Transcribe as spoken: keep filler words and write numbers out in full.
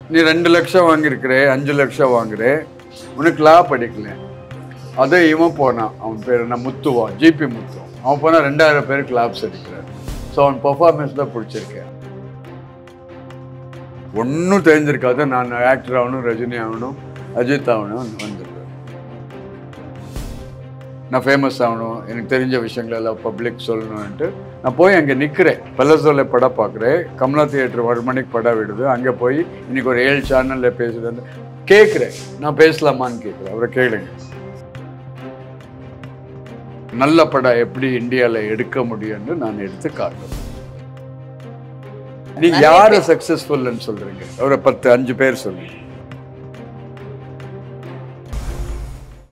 நீ ரெண்டு லட்சம் வாங்கியிருக்கிறே அஞ்சு லட்சம் வாங்குறே உனக்கு லா படிக்கல அதை இவன் போனான் அவன் பேர் என்ன முத்துவான் ஜிபி முத்துவான் அவன் போனால் ரெண்டாயிரம் பேருக்கு லாப்ஸ் எடுக்கிறார் ஸோ அவன் பர்ஃபார்மன்ஸ் தான் பிடிச்சிருக்கேன் ஒன்றும் தெரிஞ்சிருக்காது நான் ஆக்டர் ஆகணும் ரஜினி ஆகணும் அஜித் ஆகணும் வந்துருக்கேன் நான் ஃபேமஸ் ஆகணும் எனக்கு தெரிஞ்ச விஷயங்கள் எல்லாம் பப்ளிக் சொல்லணும்ன்ட்டு நான் போய் அங்கே நிற்கிறேன் பல்லசோல படம் பார்க்குறேன் கமலா தியேட்டர் ஒரு மணிக்கு படம் விடுது அங்கே போய் இன்னைக்கு ஒரு ஏழு சேனலில் பேசுறது கேட்குறேன் நான் பேசலாமான்னு கேட்குறேன் அவரை கேளுங்க நல்ல படம் எப்படி இந்தியாவில் எடுக்க முடியும்னு நான் எடுத்து காட்டுறேன் நீங்க யாரை சக்சஸ்ஃபுல்னு சொல்றீங்க ஒரு பத்து அஞ்சு பேர் சொல்லுங்க